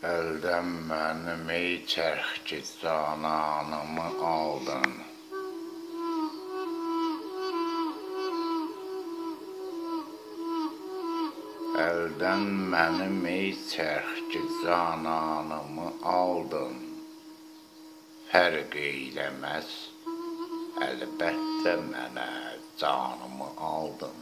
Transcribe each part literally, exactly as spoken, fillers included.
Əldən mənim ey çərxki cananımı aldın. Əldən mənim ey çərxki cananımı aldın. Fərq eyləməz, əlbəttə mənə canımı aldın.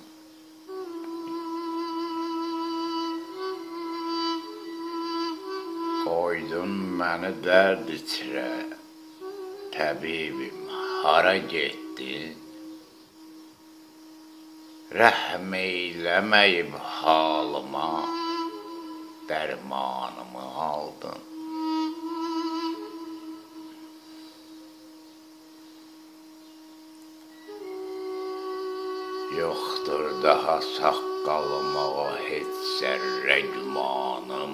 Qoydun məni dərd içrə, təbibim hara getdin? Rəhm eyləməyib halıma, dərmanımı aldın. Yoxdur daha saqqalıma heç zərrə gümanım.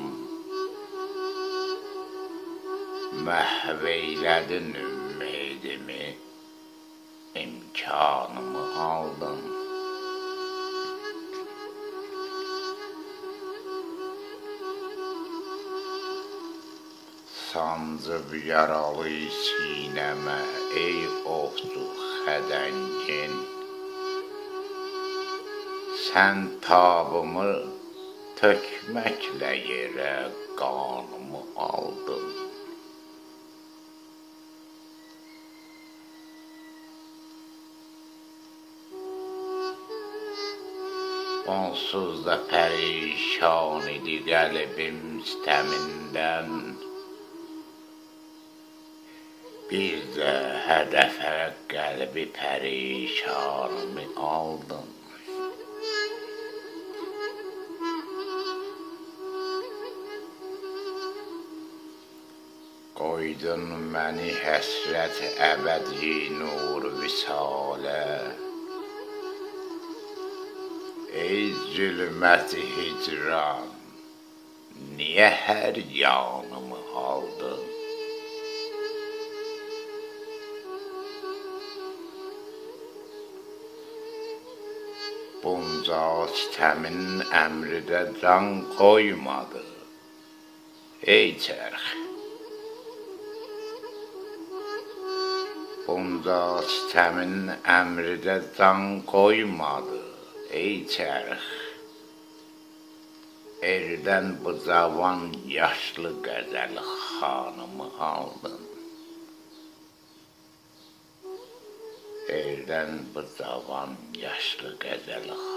Məhv eylədin ümmidimi, imkanımı aldın. Sancıb yaralı sinəmə ey ovcu xədəngin. Sən tabımı tökməklə yerə qanımı aldın. Onsuz da pərişan idi qəlbim istəmindən. Bir də hədəfə qəlbi pərişanımı aldın. Qoydun məni həsrət əbədi nur visalə. Ey zülməti hicran, niyə hər yanımı aldın? Bunca sitəmin əmridə can qoymadı, ey çərx. Bunca sitəmin əmridə can qoymadı, ey çərx. Erdən bu cavan yaşlı qəzəl xanımı aldın. Erdən bu cavan yaşlı qəzəl xanımı